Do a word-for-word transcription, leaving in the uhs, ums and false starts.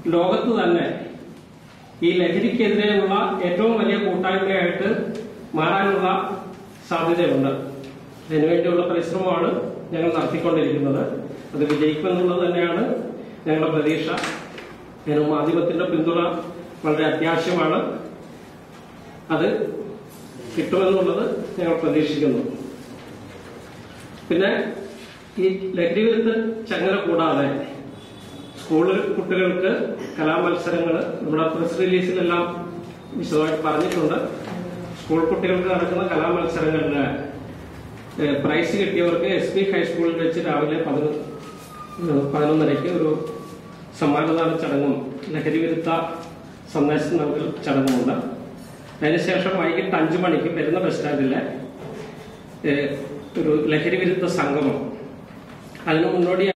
ലോകത്ത് തന്നെ ഈ ലഹരിക്കെതിരെയുള്ള ഏറ്റവും വലിയ കൂട്ടായ്മയായിട്ട് മാറാനുള്ള സാധ്യതയുണ്ട്. അതിനുവേണ്ടിയുള്ള പരിശ്രമമാണ് ഞങ്ങൾ നടത്തിക്കൊണ്ടിരിക്കുന്നത്. അത് വിജയിക്കുമെന്നുള്ളത് തന്നെയാണ് ഞങ്ങളുടെ പ്രതീക്ഷ. അതിന് മാധ്യമത്തിന്റെ പിന്തുണ വളരെ അത്യാവശ്യമാണ്. അത് കിട്ടുമെന്നുള്ളത് ഞങ്ങൾ പ്രതീക്ഷിക്കുന്നു. പിന്നെ ഈ ലഹരി വിരുദ്ധ ചങ്ങല കൂടാതെ സ്കൂൾ കുട്ടികൾക്ക് കലാമത്സരങ്ങൾ നമ്മുടെ പ്രസ് റിലീസിലെല്ലാം വിശദമായിട്ട് പറഞ്ഞിട്ടുണ്ട്. സ്കൂൾ കുട്ടികൾക്ക് നടക്കുന്ന കലാമത്സരങ്ങളില് പ്രൈസ് കിട്ടിയവർക്ക് എസ് പി ഹൈസ്കൂളിൽ വെച്ച് രാവിലെ പതിനൊന്നരയ്ക്ക് ഒരു സമ്മാനദാന ചടങ്ങും ലഹരി വിരുദ്ധ സന്ദേശം നൽകൽ ചടങ്ങുമുണ്ട്. അതിനുശേഷം വൈകിട്ട് അഞ്ചു മണിക്ക് പെരുന്ന ബസ് സ്റ്റാൻഡിലെ ഒരു ലഹരി വിരുദ്ധ സംഗമം, അതിന് മുന്നോടി